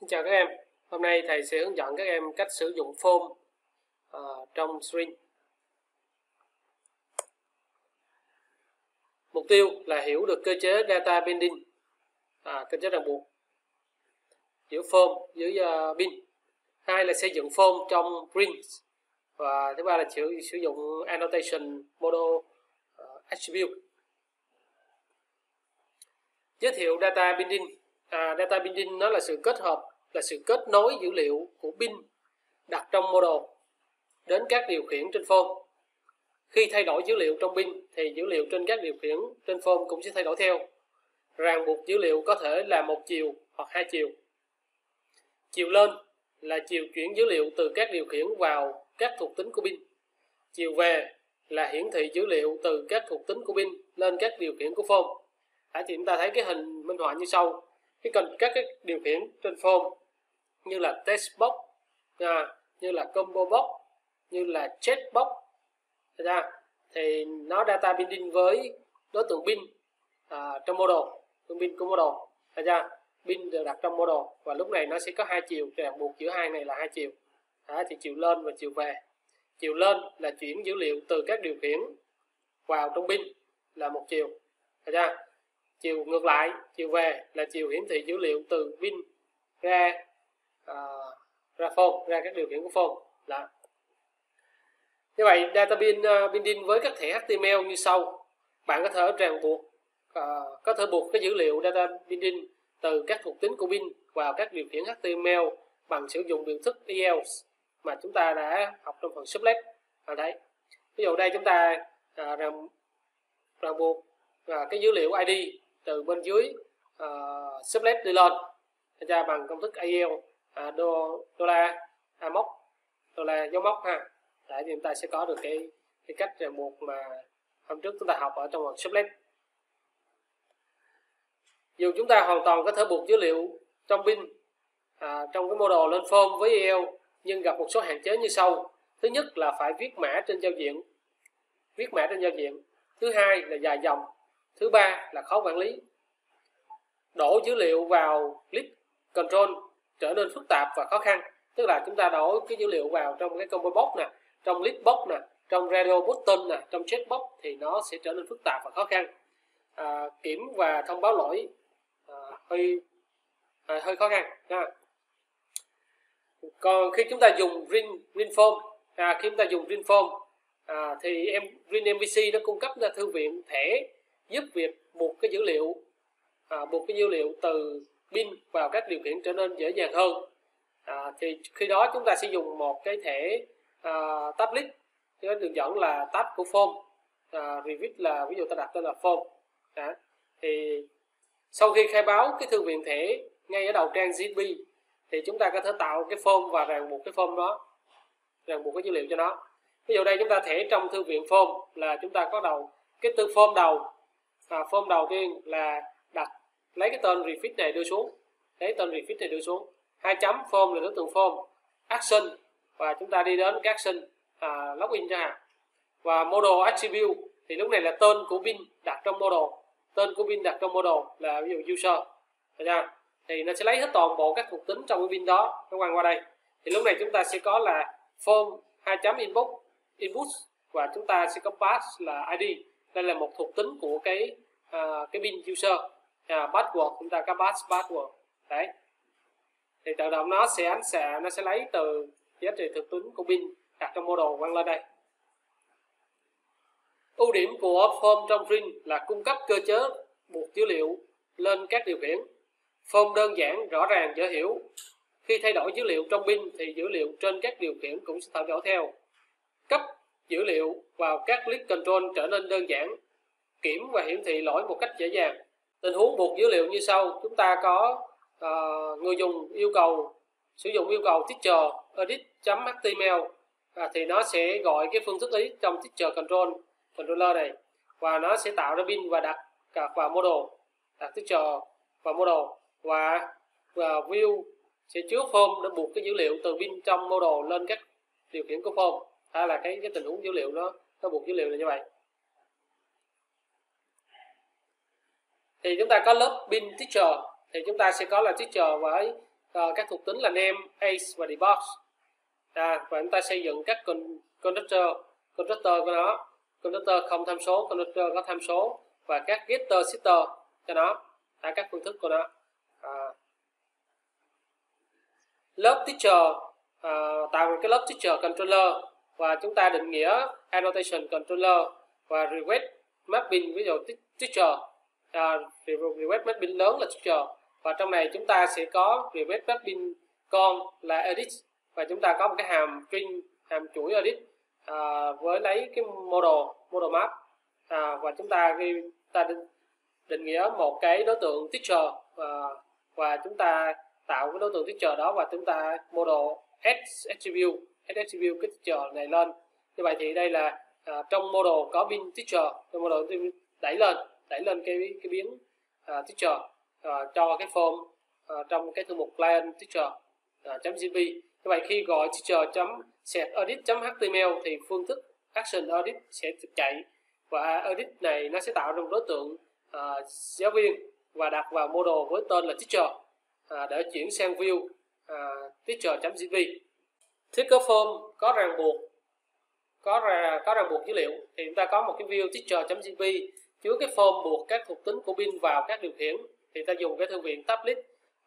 Xin chào các em, hôm nay thầy sẽ hướng dẫn các em cách sử dụng form trong string. Mục tiêu là hiểu được cơ chế data binding, cơ chế ràng buộc giữa form với bin. Hai là xây dựng form trong print, và thứ ba là sử dụng annotation model attribute. Giới thiệu data binding. Data binding nó là sự kết hợp, là sự kết nối dữ liệu của bin đặt trong model đến các điều khiển trên form. Khi thay đổi dữ liệu trong bin thì dữ liệu trên các điều khiển trên form cũng sẽ thay đổi theo. Ràng buộc dữ liệu có thể là một chiều hoặc hai chiều. Chiều lên là chiều chuyển dữ liệu từ các điều khiển vào các thuộc tính của bin. Chiều về là hiển thị dữ liệu từ các thuộc tính của bin lên các điều khiển của form. Thì chúng ta thấy cái hình minh họa như sau. Các cái điều khiển trên form như là text box, như là combo box, như là check box, thì nó data binding với đối tượng bin trong model, tượng bin của model, bin được đặt trong model, và lúc này nó sẽ có hai chiều, ràng buộc giữa hai này là hai chiều. Thì chiều lên và chiều về. Chiều lên là chuyển dữ liệu từ các điều khiển vào trong bin là một chiều, chiều ngược lại, chiều về là chiều hiển thị dữ liệu từ bin ra form, ra các điều khiển của form. Như vậy data binding với các thẻ HTML như sau. Bạn có thể ràng buộc, có thể buộc cái dữ liệu data binding từ các thuộc tính của bin vào các điều khiển HTML bằng sử dụng biểu thức else mà chúng ta đã học trong phần sublet. Ví dụ đây chúng ta ràng buộc cái dữ liệu ID từ bên dưới sublet đi lên bằng công thức AL $, dấu móc ha. Để chúng ta sẽ có được cái cách ràng buộc mà hôm trước chúng ta học ở trong phần sublet. Dù chúng ta hoàn toàn có thể buộc dữ liệu trong bin trong cái model lên form với EL, nhưng gặp một số hạn chế như sau. Thứ nhất là phải viết mã trên giao diện. Thứ hai là dài dòng. Thứ ba là khó quản lý. Đổ dữ liệu vào list control trở nên phức tạp và khó khăn. Tức là chúng ta đổ cái dữ liệu vào trong cái combo box nè, trong list box nè, trong radio button nè, trong check box thì nó sẽ trở nên phức tạp và khó khăn. Kiểm và thông báo lỗi hơi khó khăn. Còn khi chúng ta dùng Ring Form, thì Ring MVC nó cung cấp ra thư viện thẻ giúp việc buộc cái dữ liệu từ bin vào các điều khiển trở nên dễ dàng hơn. Thì khi đó chúng ta sẽ dùng một cái thẻ tab list, cái đường dẫn là tab của form, revisit là ví dụ ta đặt tên là form. Thì sau khi khai báo cái thư viện thẻ ngay ở đầu trang ZB thì chúng ta có thể tạo cái form và ràng buộc cái form đó, ràng buộc cái dữ liệu cho nó. Ví dụ đây chúng ta thẻ trong thư viện form là chúng ta có đầu cái từ form đầu, form đầu tiên là lấy cái tên refit này đưa xuống, hai chấm form là đối tượng form, action và chúng ta đi đến cái action login cho hạn, và model attribute thì lúc này là tên của bin đặt trong model, là ví dụ user, thì nó sẽ lấy hết toàn bộ các thuộc tính trong cái bin đó, nó quăng qua đây. Thì lúc này chúng ta sẽ có là form hai chấm input và chúng ta sẽ có pass là ID. Đây là một thuộc tính của cái bin user. Password chúng ta có password. Đấy. Thì tự động nó sẽ lấy từ giá trị thuộc tính của bin đặt trong model quăng lên đây. Ưu điểm của form trong Ring là cung cấp cơ chế buộc dữ liệu lên các điều khiển. Form đơn giản, rõ ràng, dễ hiểu. Khi thay đổi dữ liệu trong bin thì dữ liệu trên các điều khiển cũng sẽ thay đổi theo. Cấp dữ liệu vào các list control trở nên đơn giản. Kiểm và hiển thị lỗi một cách dễ dàng. Tình huống buộc dữ liệu như sau. Chúng ta có người dùng sử dụng yêu cầu teacher edit.html, thì nó sẽ gọi cái phương thức ý trong teacher controller này, và nó sẽ tạo ra bin và đặt vào model, đặt teacher vào model, và view sẽ chứa form để buộc cái dữ liệu từ bin trong model lên các điều khiển của form. Là cái tình huống dữ liệu nó buộc dữ liệu là như vậy. Thì chúng ta có lớp bin teacher, thì chúng ta sẽ có là teacher với các thuộc tính là name, age và debug. Và chúng ta xây dựng các constructor của nó, constructor không tham số, constructor có tham số, và các getter, setter cho nó, các phương thức của nó. Lớp teacher, tạo một cái lớp teacher controller, và chúng ta định nghĩa annotation controller và request mapping, ví dụ teacher, request mapping lớn là teacher, và trong này chúng ta sẽ có request mapping con là edit, và chúng ta có một cái hàm string, hàm chuỗi edit với lấy cái model map, và chúng ta định nghĩa một cái đối tượng teacher, và chúng ta tạo cái đối tượng teacher đó, và chúng ta model add attribute cái teacher này lên. Như vậy thì đây là trong model có bin teacher, trong model đẩy lên cái biến teacher cho cái form trong cái thư mục client teacher.jp. Như vậy khi gọi teacher.setEdit.html thì phương thức action edit sẽ chạy, và edit này nó sẽ tạo ra một đối tượng giáo viên và đặt vào model với tên là teacher để chuyển sang view teacher.jp. Thiết kế form có ràng buộc dữ liệu, thì chúng ta có một cái view teacher.jp chứa cái form buộc các thuộc tính của bin vào các điều khiển, thì ta dùng cái thư viện tablet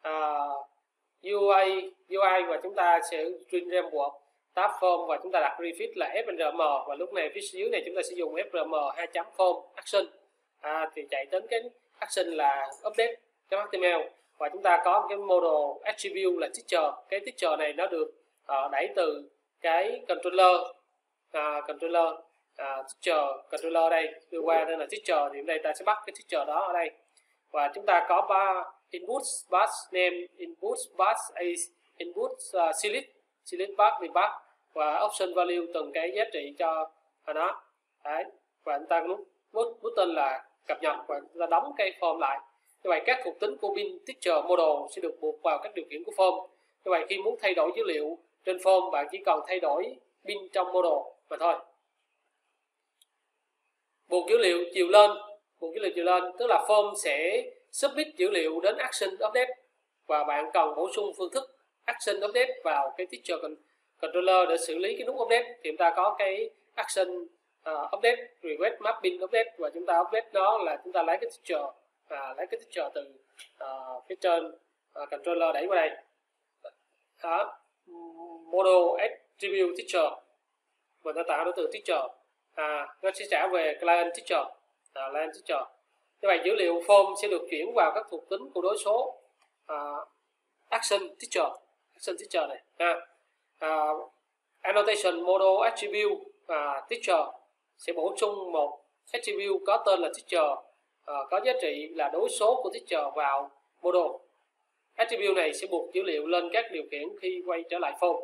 UI, và chúng ta sẽ string framework tab form, và chúng ta đặt prefix là frm, và lúc này phía dưới này chúng ta sẽ dùng frm 2.form action, thì chạy đến cái action là update.html, và chúng ta có cái model attribute là teacher. Cái teacher này nó được đẩy từ cái controller teacher controller đây đưa qua, nên là teacher, thì ở đây ta sẽ bắt cái teacher đó ở đây, và chúng ta có ba input pass name, input pass age, input select pass debug, và option value từng cái giá trị cho nó. Đấy, và chúng ta bút tên là cập nhật, và chúng ta đóng cái form lại. Như vậy các thuộc tính của bin teacher model sẽ được buộc vào các điều khiển của form. Như vậy khi muốn thay đổi dữ liệu trên form, bạn chỉ cần thay đổi bin trong model mà thôi. Buộc dữ liệu chiều lên, tức là form sẽ submit dữ liệu đến action update, và bạn cần bổ sung phương thức action update vào cái teacher controller để xử lý cái nút update. Thì chúng ta có cái action update, request mapping update, và chúng ta update đó là chúng ta lấy cái teacher từ phía trên controller đẩy qua đây. Đó, model attribute teacher, và ta tạo đối tượng teacher, nó sẽ trả về client teacher. Như vậy dữ liệu form sẽ được chuyển vào các thuộc tính của đối số action teacher này. Annotation model attribute teacher sẽ bổ sung một attribute có tên là teacher, có giá trị là đối số của teacher vào model. Attribute này sẽ buộc dữ liệu lên các điều khiển khi quay trở lại form.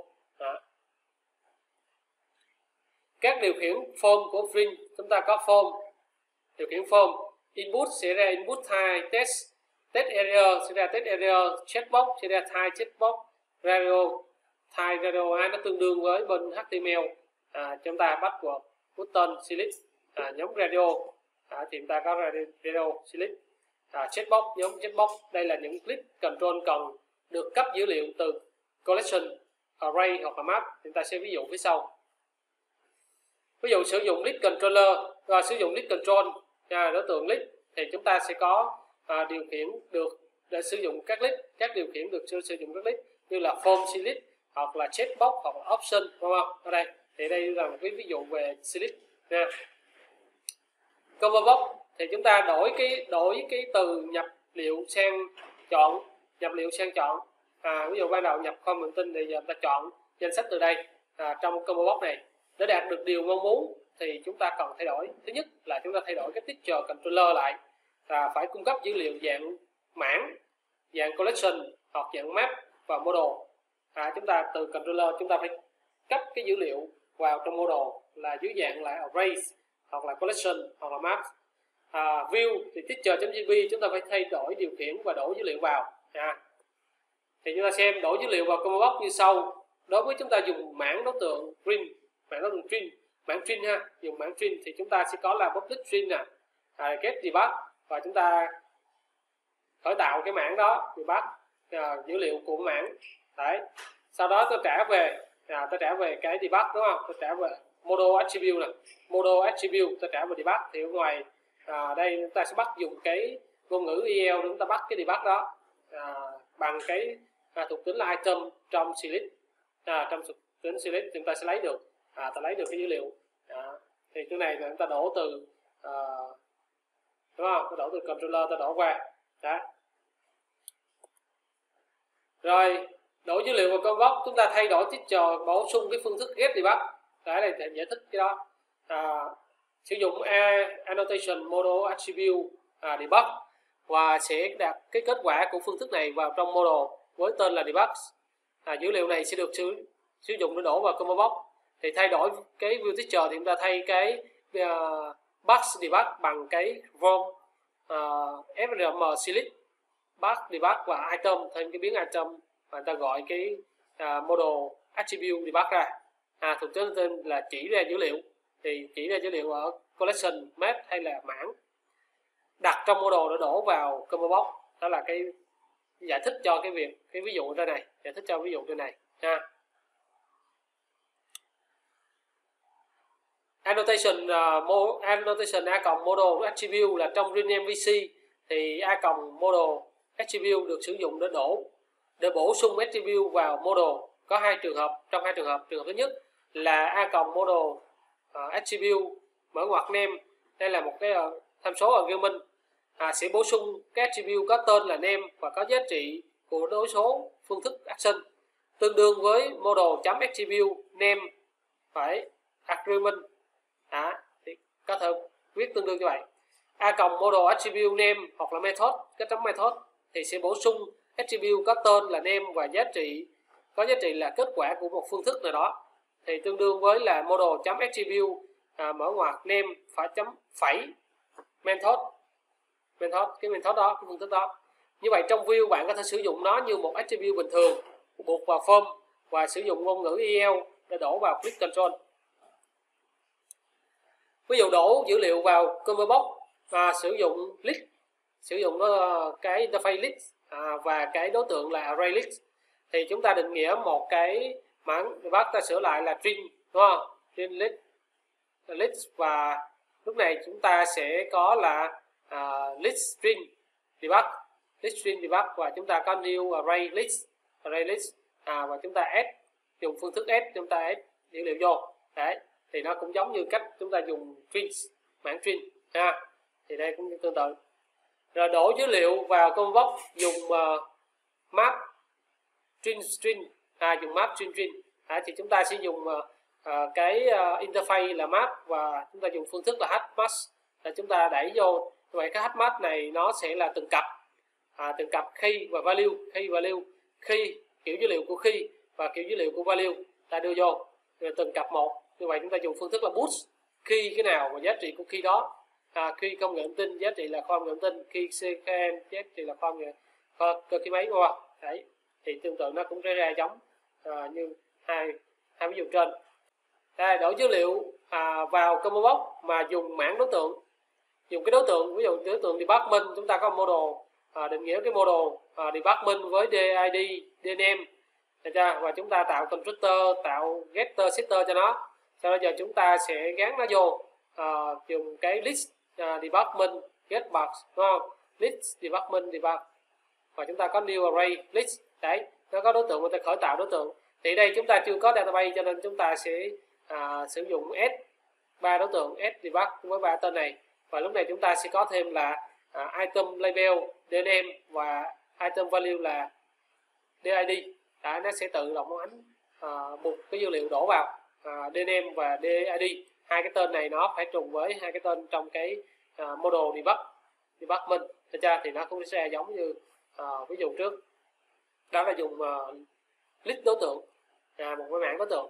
Các điều khiển form của string, chúng ta có form, điều khiển form, input sẽ ra input type test error sẽ ra test error, checkbox sẽ ra type checkbox, radio type radio nó tương đương với bên HTML. Chúng ta bắt vào button select nhóm radio, thì chúng ta có radio select, checkbox nhóm checkbox. Đây là những click control cần được cấp dữ liệu từ collection, array hoặc là map. Chúng ta sẽ ví dụ phía sau. Ví dụ sử dụng list controller, sử dụng list control đối tượng list, thì chúng ta sẽ có điều khiển được để sử dụng các list, các điều khiển được sử dụng các list như là form select hoặc là checkbox hoặc là option, đúng không? Ở đây thì đây là một cái ví dụ về select nha. Combo box thì chúng ta đổi cái từ nhập liệu sang chọn, ví dụ ban đầu nhập kho nguồn tin thì giờ ta chọn danh sách từ đây trong combo box này. Để đạt được điều mong muốn thì chúng ta cần thay đổi. Thứ nhất là chúng ta thay đổi cái teacher controller lại, phải cung cấp dữ liệu dạng mảng, dạng collection hoặc dạng map và model. Chúng ta từ controller chúng ta phải cấp cái dữ liệu vào trong model là dưới dạng là arrays hoặc là collection hoặc là map. View thì teacher.jp chúng ta phải thay đổi điều khiển và đổ dữ liệu vào. Thì chúng ta xem đổ dữ liệu vào combo box như sau. Đối với chúng ta dùng mảng đối tượng string, mảng string dùng mảng string thì chúng ta sẽ có là public string get debug, và chúng ta khởi tạo cái mảng đó debug. dữ liệu của mảng. Đấy, sau đó tôi trả về cái debug, đúng không? Tôi trả về model attribute này, model attribute tôi trả về debug. Thì ở ngoài đây chúng ta sẽ bắt dùng cái ngôn ngữ EL để chúng ta bắt cái debug đó bằng cái thuộc tính là item trong select. Trong thuộc tính select chúng ta sẽ lấy được ta lấy được cái dữ liệu. Thì chỗ này là chúng ta đổ từ đúng không? Ta đổ từ controller ta đổ qua. Đó. Rồi đổ dữ liệu vào convoke, chúng ta thay đổi teacher, bổ sung cái phương thức get debug. Đấy là để giải thích cái đó. Sử dụng annotation model attribute debug và sẽ đặt cái kết quả của phương thức này vào trong model với tên là debug. Dữ liệu này sẽ được sử dụng để đổ vào combo box. Thì thay đổi cái view teacher thì chúng ta thay cái box debug bằng cái form frm select box debug và item, thêm cái biến item và người ta gọi cái model attribute debug ra. Thực tế tên là chỉ ra dữ liệu, thì chỉ ra dữ liệu ở collection, map hay là mảng, đặt trong model để đổ vào combo box. Đó là cái giải thích cho cái ví dụ trên này, giải thích cho ví dụ trên này ha. Annotation a cộng model attribute là trong rename VC, thì a cộng model attribute được sử dụng để bổ sung attribute vào model. Có hai trường hợp, trong hai trường hợp. Trường hợp thứ nhất là a cộng model attribute mở ngoặc name, đây là một cái tham số argument, sẽ bổ sung cái attribute có tên là name và có giá trị của đối số phương thức action tương đương với model.attribute name phải argument. Thì có thể viết tương đương như vậy. A cộng model attribute name hoặc là method, cái chấm method thì sẽ bổ sung attribute có tên là name và có giá trị là kết quả của một phương thức nào đó, thì tương đương với là model.attribute mở ngoặc name phải chấm phẩy method, cái method đó, cái phương thức đó. Như vậy trong view bạn có thể sử dụng nó như một attribute bình thường, buộc vào form và sử dụng ngôn ngữ EL để đổ vào click control. Ví dụ đổ dữ liệu vào combo box và sử dụng list, sử dụng cái interface list và cái đối tượng là array list, thì chúng ta định nghĩa một cái mảng debug, ta sửa lại là string, đúng không? String list và lúc này chúng ta sẽ có là list string debug, và chúng ta có new array list và chúng ta add, dùng phương thức add, chúng ta add dữ liệu vô. Đấy, thì nó cũng giống như cách chúng ta dùng strings, mảng string ha. Thì đây cũng tương tự. Rồi đổ dữ liệu vào combo box dùng map string, dùng map string. Thì chúng ta sẽ dùng cái interface là map và chúng ta dùng phương thức là hash là chúng ta đẩy vô. Như vậy cái hash này nó sẽ là từng cặp key và value, key kiểu dữ liệu của key và kiểu dữ liệu của value ta đưa vô rồi từng cặp một. Như vậy chúng ta dùng phương thức là boost key cái nào và giá trị của key đó. Key công nghệ thông tin giá trị là kho công nghệ thông tin, key CKM giá trị là kho cơ khí máy, đúng không? Đấy, thì tương tự nó cũng sẽ ra giống như hai ví dụ trên. Đây, đổ dữ liệu vào combo box mà dùng mảng đối tượng, dùng cái đối tượng, ví dụ đối tượng department, chúng ta có model định nghĩa cái model department với DID, DNAME, và chúng ta tạo constructor, tạo getter, setter cho nó. Sau đó giờ chúng ta sẽ gắn nó vô dùng cái list department get box, đúng không? List department debug và chúng ta có new array list. Đấy, nó có đối tượng, người ta khởi tạo đối tượng. Thì đây chúng ta chưa có database cho nên chúng ta sẽ sử dụng add 3 đối tượng, add debug với 3 tên này, và lúc này chúng ta sẽ có thêm là item label dname và item value là DID. Nó sẽ tự động ánh buộc cái dữ liệu đổ vào dname và DID. Hai cái tên này nó phải trùng với hai cái tên trong cái model department, thì nó cũng sẽ giống như ví dụ trước, đó là dùng list đối tượng, một cái mảng đối tượng.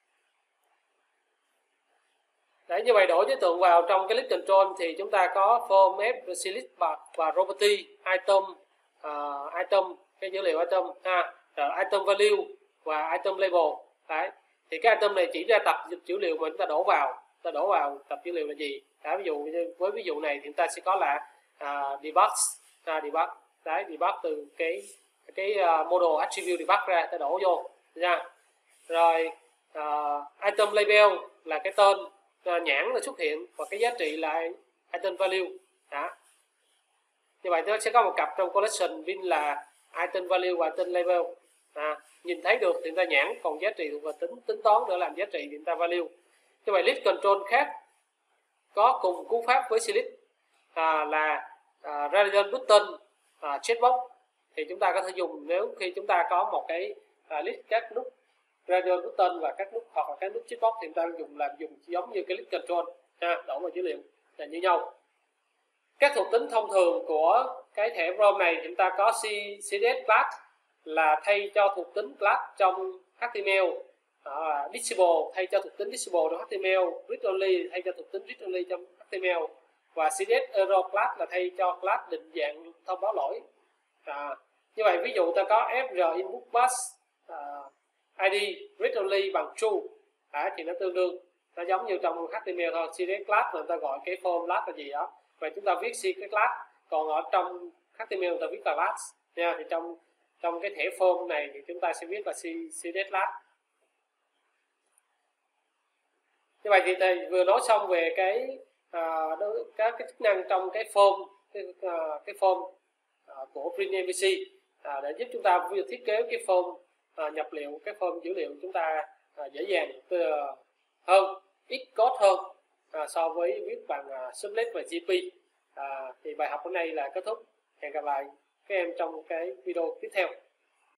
Đấy, như vậy đổ đối tượng vào trong cái list control thì chúng ta có form, f, select và property, item cái dữ liệu item rồi item value và item label. Đấy, thì cái item này chỉ ra tập dữ liệu mà chúng ta đổ vào tập dữ liệu là gì. Ví dụ với ví dụ này thì chúng ta sẽ có là debug. Đấy, debug từ cái cái model attribute debug ra, ta đổ vô nha. Rồi item label là cái tên nhãn nó xuất hiện, và cái giá trị là item value. Đó. Như vậy nó sẽ có một cặp trong collection bin là item value và item label. Nhìn thấy được thì ta nhãn, còn giá trị thuộc về tính toán nữa làm giá trị thì ta value. Như vậy list control khác có cùng cú pháp với select là radial button checkbox, thì chúng ta có thể dùng nếu khi chúng ta có một cái list các nút radial button và các nút hoặc là các nút checkbox thì chúng ta dùng giống như cái list control đổ vào dữ liệu là như nhau. Các thuộc tính thông thường của cái thẻ ROM này chúng ta có CSS class là thay cho thuộc tính class trong HTML, Disable thay cho thuộc tính Disable trong HTML, Read Only thay cho thuộc tính Read Only trong HTML, và CSS Error class là thay cho class định dạng thông báo lỗi. Như vậy ví dụ ta có FR Input Pass ID Read Only bằng True thì nó tương đương, nó giống như trong HTML thôi. CSS class là người ta gọi cái form class là gì đó, vậy chúng ta viết cái class, còn ở trong HTML người ta viết là class nha. Thì trong cái thẻ form này thì chúng ta sẽ viết là CSS class. Như vậy thì thầy vừa nói xong về các cái chức năng trong cái form cái form của Print MVC để giúp chúng ta thiết kế cái form nhập liệu, cái form dữ liệu chúng ta dễ dàng hơn, ít code hơn so với viết bằng Sublette và GP. Thì bài học hôm nay là kết thúc. Hẹn gặp lại các em trong cái video tiếp theo.